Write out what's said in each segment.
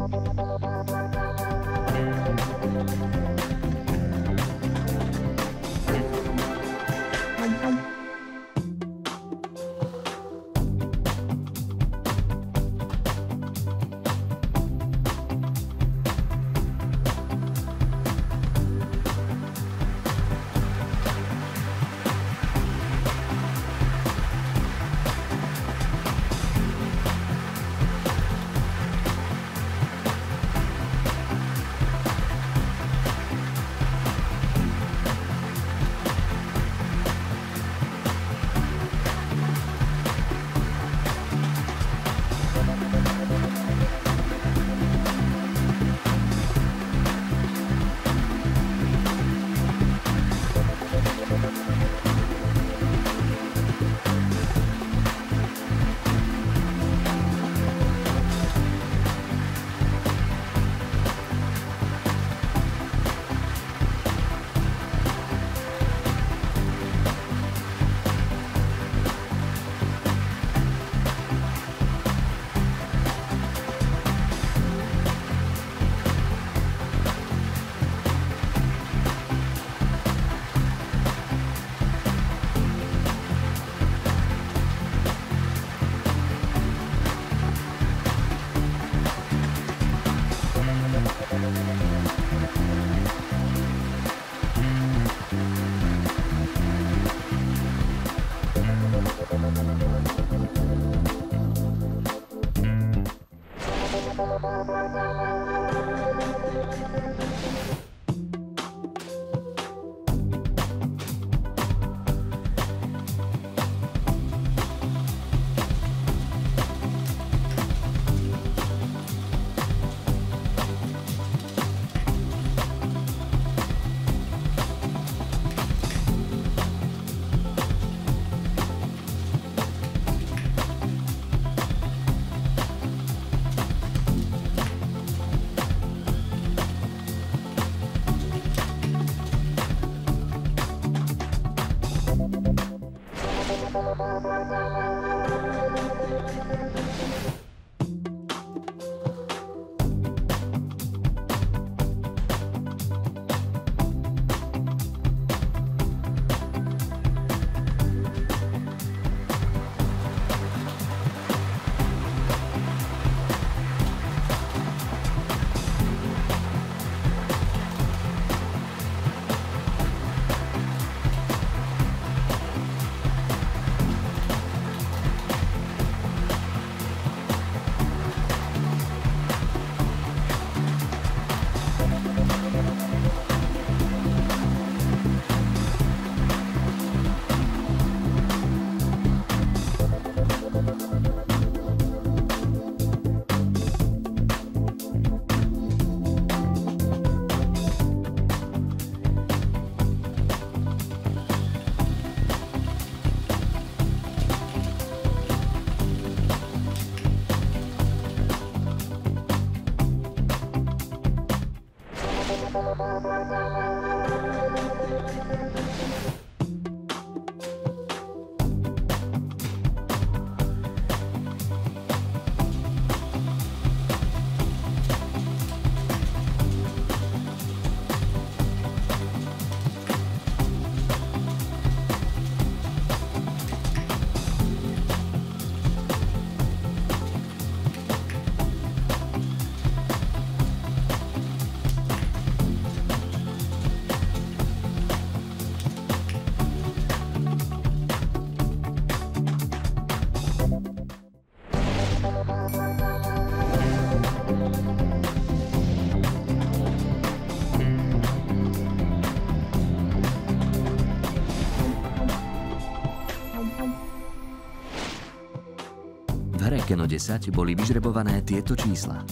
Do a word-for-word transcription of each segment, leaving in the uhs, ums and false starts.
KENO desať boli vyžrebované tieto čísla.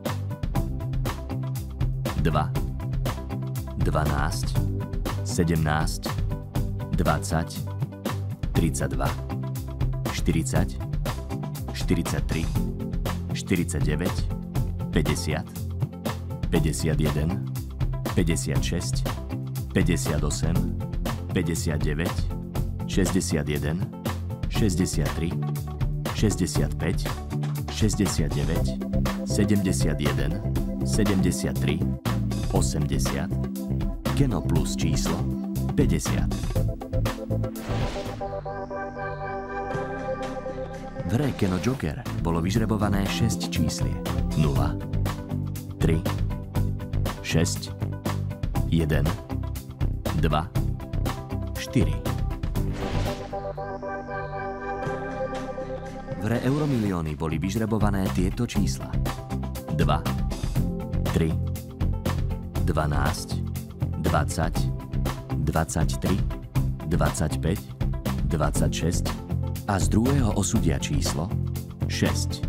dva, dvanásť, sedemnásť, dvadsať, tridsaťdva, štyridsať, štyridsaťtri, štyridsaťdeväť, päťdesiat, päťdesiatjeden, päťdesiatšesť, päťdesiatosem, päťdesiatdeväť, šesťdesiatjeden, šesťdesiattri, šesťdesiatpäť, šesťdesiatdeväť, sedemdesiatjeden, sedemdesiattri, osemdesiat, KENO plus číslo päťdesiat. V hre KENO Joker bolo vyžrebované šesť číslie. nula, tri, šesť, jeden, dva, štyri. V hre EUROMILIÓNY boli vyžrebované tieto čísla. dva, tri, dvanásť, dvadsať, dvadsaťtri, dvadsaťpäť, dvadsaťšesť a z druhého osudia číslo šesť.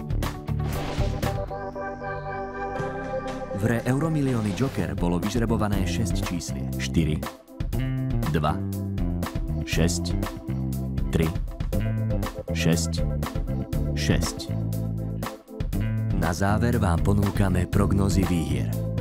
V hre EUROMILIÓNY Joker bolo vyžrebované šesť číslie. štyri, dva, šesť, tri, šesť, šesť. Na záver vám ponúkame prognózy výhier.